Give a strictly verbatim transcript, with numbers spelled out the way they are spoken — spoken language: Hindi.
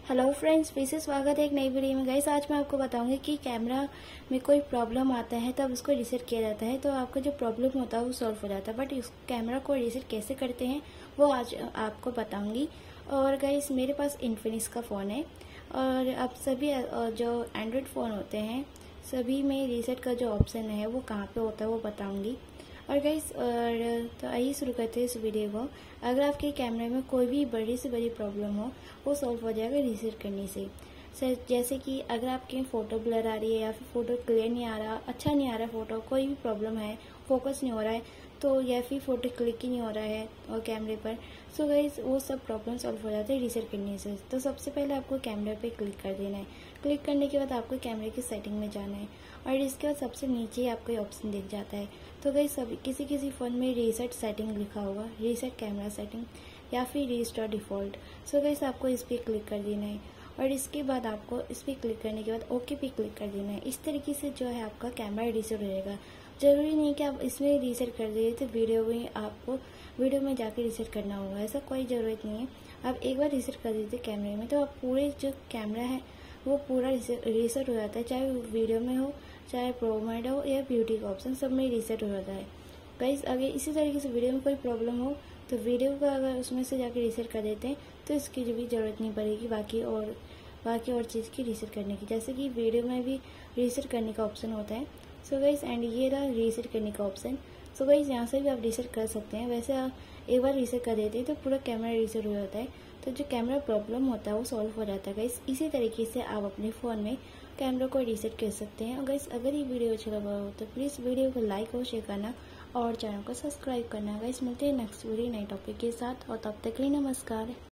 हेलो फ्रेंड्स, फिर से स्वागत है एक नई वीडियो में। गाइस, आज मैं आपको बताऊंगी कि कैमरा में कोई प्रॉब्लम आता है तब उसको रीसेट किया जाता है तो आपका जो प्रॉब्लम होता है वो सॉल्व हो जाता है। बट इस कैमरा को रीसेट कैसे करते हैं वो आज आपको बताऊंगी। और गाइस, मेरे पास इन्फिनिक्स का फ़ोन है और अब सभी जो एंड्रॉयड फ़ोन होते हैं सभी में रीसेट का जो ऑप्शन है वो कहाँ पे होता है वो बताऊंगी। और गाइस, और तो आइए शुरू करते हैं इस वीडियो को। अगर आपके कैमरे में कोई भी बड़ी से बड़ी प्रॉब्लम हो वो सॉल्व हो जाएगा रीसेट करने से। सर, जैसे कि अगर आपकी फ़ोटो ब्लर आ रही है या फिर फ़ोटो क्लियर नहीं आ रहा, अच्छा नहीं आ रहा फ़ोटो, कोई भी प्रॉब्लम है, फोकस नहीं हो रहा है तो या फिर फ़ोटो क्लिक ही नहीं हो रहा है और कैमरे पर, सो गाइस वो सब प्रॉब्लम सॉल्व हो जाते हैं रीसेट करने से। तो सबसे पहले आपको कैमरे पे क्लिक कर देना है। क्लिक करने के बाद आपको कैमरे की सेटिंग में जाना है और इसके बाद सबसे नीचे आपको ऑप्शन दिख जाता है। तो गाइस, सभी किसी किसी फ़ोन में रीसेट सेटिंग लिखा होगा, रीसेट कैमरा सेटिंग या फिर रीस्टोर डिफ़ॉल्ट। सो गाइस, आपको इस पर क्लिक कर देना है और इसके बाद आपको इस पर क्लिक करने के बाद ओके पे क्लिक कर देना है। इस तरीके से जो है आपका कैमरा रीसेट हो जाएगा। ज़रूरी नहीं कि आप इसमें रीसेट कर दीजिए तो वीडियो में आपको वीडियो में जाके रीसेट करना होगा, ऐसा कोई ज़रूरत नहीं है। आप एक बार रीसेट कर दीजिए कैमरे में तो आप पूरे जो कैमरा है वो पूरा रीसेट हो जाता है, चाहे वीडियो में हो, चाहे प्रो मोड हो या ब्यूटी का ऑप्शन, सब में रीसेट हो जाता है। गाइस, अगर इसी तरीके से वीडियो में कोई प्रॉब्लम हो तो वीडियो को अगर उसमें से जाके रीसेट कर देते हैं तो इसकी भी ज़रूरत नहीं पड़ेगी बाकी और बाकी और चीज़ की रीसेट करने की, जैसे कि वीडियो में भी रीसेट करने का ऑप्शन होता है। सो गाइस, एंड ये रहा रीसेट करने का ऑप्शन। सो गाइस, यहाँ से भी आप रीसेट कर सकते हैं। वैसे आप एक बार रीसेट कर देते हैं तो पूरा कैमरा रीसेट हो जाता है, तो जो कैमरा प्रॉब्लम होता है वो सॉल्व हो जाता है। गाइस, इसी तरीके से आप अपने फ़ोन में कैमरा को रीसेट कर सकते हैं। और गाइस, अगर ये वीडियो अच्छा लगा हो तो प्लीज़ वीडियो को लाइक और शेयर करना और चैनल को सब्सक्राइब करना। गाइस, मिलते हैं नेक्स्ट वीडियो नए टॉपिक के साथ और तब तक के लिए नमस्कार।